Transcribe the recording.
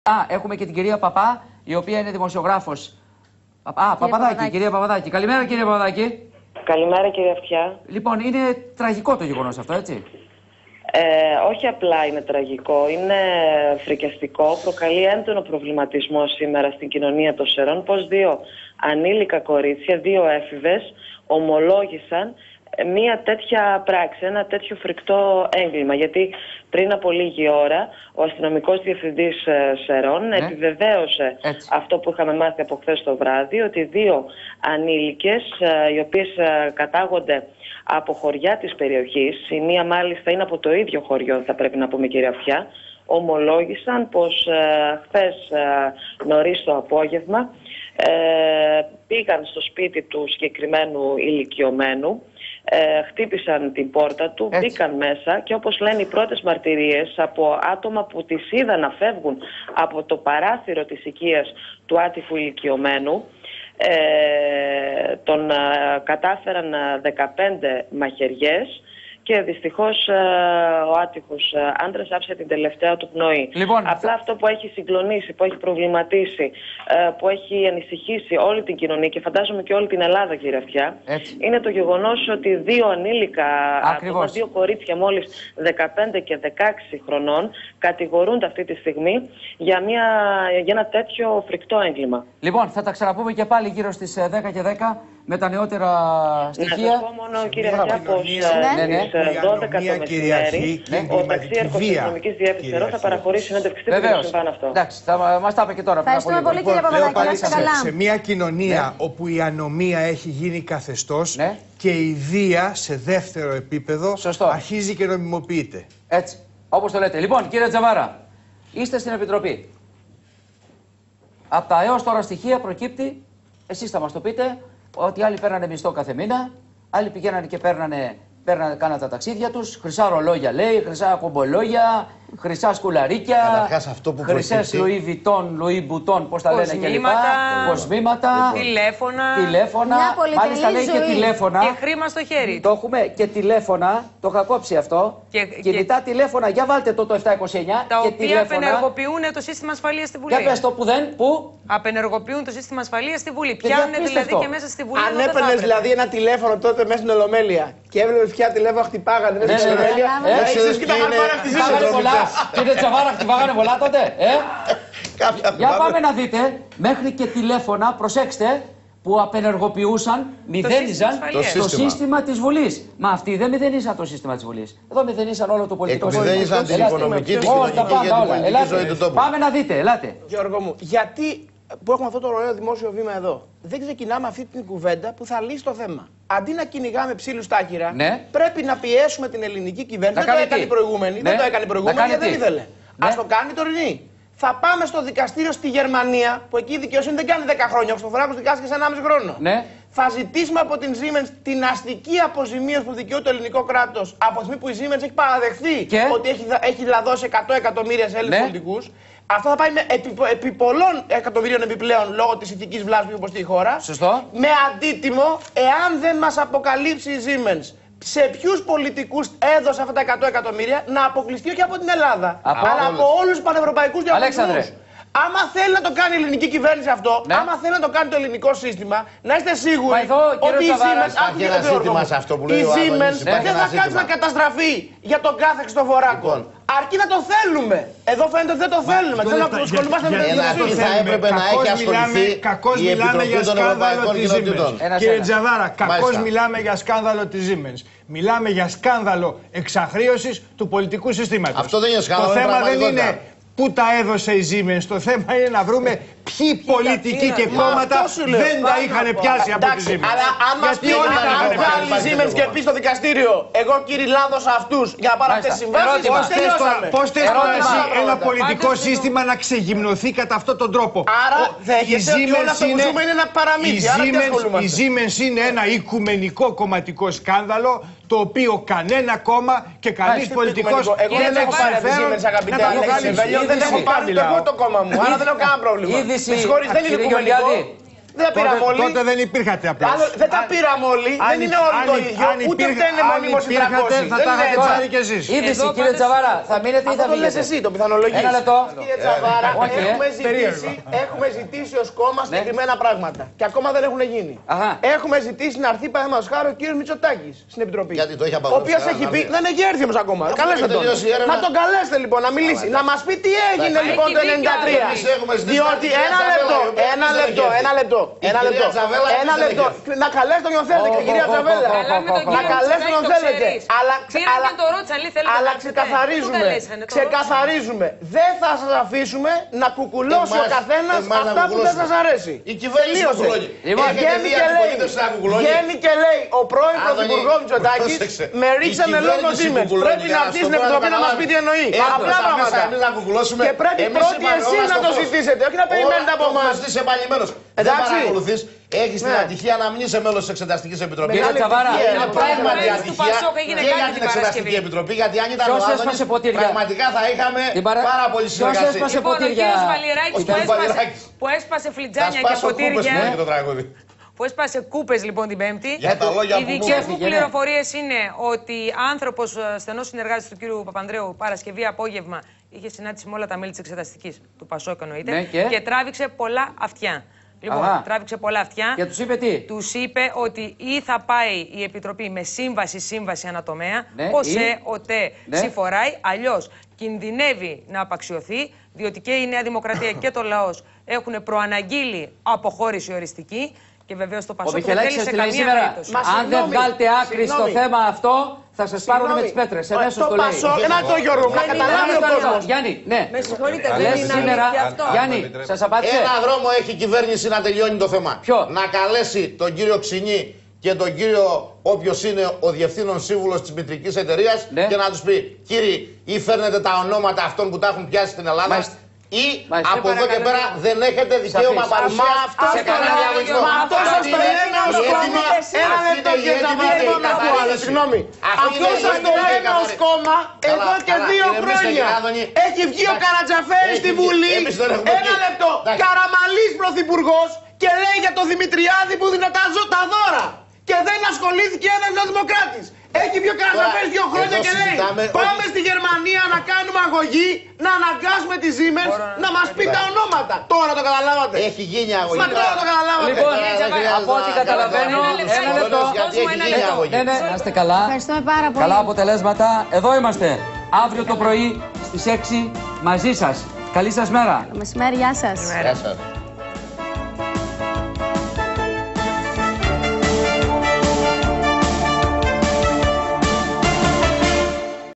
Έχουμε και την κυρία Παπά, η οποία είναι δημοσιογράφος. Παπαδάκη, κυρία Παπαδάκη. Καλημέρα, κύριε Παπαδάκη. Καλημέρα, κύριε Αυτιά. Λοιπόν, είναι τραγικό το γεγονός αυτό, έτσι? Όχι απλά είναι τραγικό, είναι φρικιαστικό. Προκαλεί έντονο προβληματισμό σήμερα στην κοινωνία των Σερών πως δύο ανήλικα κορίτσια, δύο έφηβες, ομολόγησαν μία τέτοια πράξη, ένα τέτοιο φρικτό έγκλημα. Γιατί πριν από λίγη ώρα ο αστυνομικός διευθυντής Σερών επιβεβαίωσε αυτό που είχαμε μάθει από χθες το βράδυ, ότι δύο ανήλικες, οι οποίες κατάγονται από χωριά της περιοχής, η μία μάλιστα είναι από το ίδιο χωριό, θα πρέπει να πούμε, κύριε Αυτιά, ομολόγησαν πως χθες νωρίς το απόγευμα πήγαν στο σπίτι του συγκεκριμένου ηλικιωμένου, χτύπησαν την πόρτα του, μπήκαν μέσα και όπως λένε οι πρώτες μαρτυρίες από άτομα που τις είδαν να φεύγουν από το παράθυρο της οικίας του άτυχου ηλικιωμένου, τον κατάφεραν 15 μαχαιριές και δυστυχώς ο άτυχος άντρας άφησε την τελευταία του πνοή. Λοιπόν, απλά αυτό που έχει συγκλονίσει, που έχει προβληματίσει, που έχει ανησυχήσει όλη την κοινωνία και φαντάζομαι και όλη την Ελλάδα, κύριε Αυτιά, είναι το γεγονός ότι δύο ανήλικα άτομα, δύο κορίτσια μόλις 15 και 16 χρονών, κατηγορούνται αυτή τη στιγμή για ένα τέτοιο φρικτό έγκλημα. Λοιπόν, θα τα ξαναπούμε και πάλι γύρω στις 10 και 10 με τα νεότερα στοιχεία. Να σας πω μόνο, κύριε Αυτιά, πως στις 12 το μεσημέρι ο ταξίαρχος της αστυνομικής διεύθυνσης Σερών θα παραχωρήσει συνέντευξη τύπου για το συμβάν αυτό. Εντάξει, θα μας τα είπε και τώρα. Ευχαριστούμε πολύ, κύριε Παπαδάκη. Να είστε καλά. Σε μια κοινωνία όπου η ανομία έχει γίνει καθεστώς και η βία σε δεύτερο επίπεδο αρχίζει και νομιμοποιείται. Έτσι, όπως το λέτε. Λοιπόν, κύριε Τζαβάρα, είστε στην Επιτροπή. Από τα έως τώρα στοιχεία προκύπτει, εσείς θα μας το πείτε, ότι άλλοι παίρνανε μισθό κάθε μήνα, άλλοι πηγαίνανε και κάνανε τα ταξίδια τους, χρυσά ρολόγια λέει, χρυσά κομπολόγια, χρυσά σκουλαρίκια, χρυσές Λουί Βιτών, Λουί Μπουτών, πώς τα λένε κλπ. Κοσμήματα, τηλέφωνα. Μάλιστα λέει και τηλέφωνα. Και χρήμα στο χέρι. Το έχουμε και τηλέφωνα, το είχα κόψει αυτό. Κινητά τηλέφωνα, για βάλτε το 729. Τα οποία απενεργοποιούν το σύστημα ασφαλείας στη Βουλή. Για πες το που δεν, πού. Απενεργοποιούν το σύστημα ασφαλείας στη Βουλή. Πιάνουν δηλαδή και μέσα στη Βουλή. Αν έπαιρνε δηλαδή ένα τηλέφωνο τότε μέσα στην Ολομέλεια και έβλεπε ποια τηλέφωνα χτυπάγανε μέσα στην Ολομέλεια. Εσείς και τα είχαν πάρει αυτή τη ζωή. Κύριε Τσαβάρα, χτυπάγανε πολλά τότε, Για πάμε να δείτε, μέχρι και τηλέφωνα, προσέξτε, που απενεργοποιούσαν, μηδένιζαν το σύστημα της Βουλής. Μα αυτοί δεν μηδενίσαν το σύστημα της Βουλής. Εδώ μηδενίσαν όλο το πολιτικό σύστημα. Μηδενίσαν την οικονομική, την κοινωνική και την πολιτική ζωή του τόπου. Πάμε να δείτε, ελάτε. Γιώργο μου, γιατί που έχουμε αυτό το ωραίο δημόσιο βήμα εδώ, δεν ξεκινάμε αυτή την κουβέντα που θα λύσει το θέμα. Αντί να κυνηγάμε ψήλους στα άκυρα, πρέπει να πιέσουμε την ελληνική κυβέρνηση. Δεν το έκανε η προηγούμενη, δεν το έκανε η προηγούμενη γιατί δεν ήθελε. Ας το κάνει η τωρινή. Θα πάμε στο δικαστήριο στη Γερμανία, που εκεί η δικαιοσύνη δεν κάνει 10 χρόνια, ο Χριστοφοράκος δικάστηκε σε 1,5 χρόνο. Θα ζητήσουμε από την Siemens την αστική αποζημίωση που δικαιούται το ελληνικό κράτος, από τη στιγμή που η Siemens έχει παραδεχθεί ότι έχει λαδώσει 100 εκατομμύρια σε Έλληνες πολιτικούς. Αυτό θα πάει επί πολλών εκατομμυρίων επιπλέον λόγω της ηθικής βλάσης που υποστεί η χώρα. Σωστό. Με αντίτιμο, εάν δεν μας αποκαλύψει η Siemens σε ποιους πολιτικούς έδωσε αυτά τα 100 εκατομμύρια, να αποκλειστεί όχι από την Ελλάδα, αλλά από όλους τους πανευρωπαϊκούς διαγωνισμούς. Άμα θέλει να το κάνει η ελληνική κυβέρνηση αυτό, άμα θέλει να το κάνει το ελληνικό σύστημα, να είστε σίγουροι ότι η Siemens δεν θα κάτσει να καταστραφεί για τον κάθε Χριστοφοράκο. Αρκεί να το θέλουμε. Εδώ φαίνεται ότι δεν το θέλουμε. Θέλουμε να ασχολούμαστε με την Ελλάδα. Θα έπρεπε να έχει ασχοληθεί η Επιτροπή των Ευρωπαϊκών Κοινοτήτων. Κύριε Τζαβάρα, κακώς μιλάμε για σκάνδαλο της Siemens. Μιλάμε για σκάνδαλο εξαχρείωσης του πολιτικού συστήματος. Αυτό δεν είναι σκάνδαλο. Το θέμα δεν είναι πού τα έδωσε η Siemens. Το θέμα είναι να βρούμε ποιοι πολιτικοί και κόμματα δεν τα είχαν πιάσει από τη Siemens. Αλλά άμα βγάλει η Siemens και πει στο δικαστήριο, εγώ κύριε λάδωσα αυτούς για να πάρω αυτές τις συμβάσεις, πώς θες τώρα εσύ ένα πολιτικό σύστημα να ξεγυμνωθεί κατά αυτόν τον τρόπο? Άρα δέχεσαι ότι όλο αυτό που ζούμε είναι ένα παραμύθι. Η Siemens είναι ένα οικουμενικό κομματικό σκάνδαλο, το οποίο κανένα κόμμα και κανείς πολιτικός δεν έχω πάρει από τη Siemens, αγαπητέ Αλέξη. Δεν έχω πάρει ούτε εγώ το κόμμα μου, άρα δεν έχω κανένα πρόβλημα. Με συγχωρείς, δεν είναι οικουμενικό. Δεν τα πήραμε όλοι. Τότε δεν υπήρχατε απλά. Δεν τα πήραμε όλοι. Δεν είναι όλοι το ίδιο. Ούτε φταίνε μονίμως οι 300. Θα τα είχατε πάρει κι εσείς. Είδηση, κύριε Τζαβάρα, θα μείνετε ή θα το λες βγείτε? εσύ, το πιθανολογείς. Ένα λεπτό. Κύριε Τζαβάρα, έχουμε ζητήσει ως κόμμα συγκεκριμένα πράγματα. Και ακόμα δεν έχουν γίνει. Έχουμε ζητήσει να έρθει, παραδείγματος χάρη, ο κύριος Μητσοτάκης στην Επιτροπή. Ο οποίος έχει πει, δεν έχει έρθει όμως ακόμα. Καλέστε τον. Να τον καλέσετε λοιπόν να μιλήσει. Να μας πει τι έγινε λοιπόν το 93. Διότι ένα λεπτό. Να καλέσετε τον θέλετε και κυρία Τζαβέλα. Να καλέσετε τον θέλετε. Αλλά ξεκαθαρίζουμε. Δεν θα σας αφήσουμε να κουκουλώσει ο καθένας αυτά που δεν σας αρέσει. Η κυβέρνηση κουκουλώνει. Βγαίνει και λέει ο πρώην πρωθυπουργός Μητσοτάκης με ρίξανε λόγω Siemens. Πρέπει να έρθει στην Επιτροπή να μας πει τι εννοεί. Απλά πράγματα. Και πρέπει πρώτοι εσείς να το ζητήσετε, όχι να περιμένετε από εμάς. Δεν παρακολουθείς. Έχεις την ατυχία να μην είσαι μέλος της Εξεταστικής Επιτροπής. Κύριε Τζαβάρα, είναι πράγματι ατυχία και για την Εξεταστική Επιτροπή. Γιατί αν ήταν ο Άδωνης, πραγματικά θα είχαμε πάρα πολύ συνεργασία. Λοιπόν, ο κύριος Βαλιεράκης που έσπασε φλιτζάνια και ποτήρια. Που έσπασε κούπες λοιπόν την Πέμπτη. Οι δικές μου πληροφορίες είναι ότι άνθρωπος στενός συνεργάτης του κύριου Παπανδρέου Παρασκευή απόγευμα είχε συνάντηση με όλα τα μέλη της Εξεταστικής του Πασόκ εννοείται και τράβηξε πολλά αυτιά. Λοιπόν, τράβηξε πολλά αυτιά. Και τους είπε τι? Τους είπε ότι ή θα πάει η Επιτροπή με σύμβαση ανατομέα, ΠΟΣΕ, ΟΤΕ, συμφοράει, αλλιώς κινδυνεύει να απαξιωθεί, διότι και η Νέα Δημοκρατία και το λαός έχουν προαναγγείλει αποχώρηση οριστική. Και βεβαίως το Πασόκ δεν θέλει σε καμία περίπτωση. Αν δεν βγάλετε άκρη στο θέμα αυτό, θα σας πάρουν με τις πέτρες. Εμέσως το λέει. Ένα το Γιώργο, να καταλάβει ο κόσμος. Γιάννη, ναι. Με συγχωρείτε, δεν είναι σήμερα. Γιάννη, σας απάντησε. Ένα δρόμο έχει η κυβέρνηση να τελειώνει το θέμα. Ποιο? Να καλέσει τον κύριο Ξινή και τον κύριο όποιος είναι ο διευθύνων σύμβουλος της μητρικής εταιρείας και να τους πει, κύριοι, ή φέρνετε τα ονόματα αυτών που τα έχουν πιάσει στην Ελλάδα. Ή από εδώ και πέρα δεν έχετε δικαίωμα παρουσία σε κανένα διαγωνισμό. Μα αυτό σας το λέμε ως κόμμα. Ένα λεπτό και θα βγάλω να πω άλλο. Συγγνώμη. Αυτό σας το λέμε ως κόμμα εδώ και 2 χρόνια. Έχει βγει ο Καρατζαφέρης στη Βουλή. Ένα λεπτό. Καραμαλής πρωθυπουργός και λέει για το Δημητριάδη που δίνει τα δώρα. Και δεν ασχολήθηκε ένας δημοκράτης. Έχει βγει ο Καρατζαφέρης 2 χρόνια και λέει πάμε στη Γερμανία να κάνουμε αγωγή, να αναγκάσουμε τη Siemens να μας πει τα ονόματα. Τώρα το καταλάβατε. Έχει γίνει αγωγή. Μα τώρα το καταλάβατε. Λοιπόν, από ό,τι καταλαβαίνω, ένα λεπτό. Ναι, να είστε καλά. Ευχαριστούμε πάρα πολύ. Καλά αποτελέσματα. Εδώ είμαστε. Αύριο το πρωί στις 6 μαζί σας. Καλή σας μέρα. Μεσημέρι, γεια σας. Γεια σας.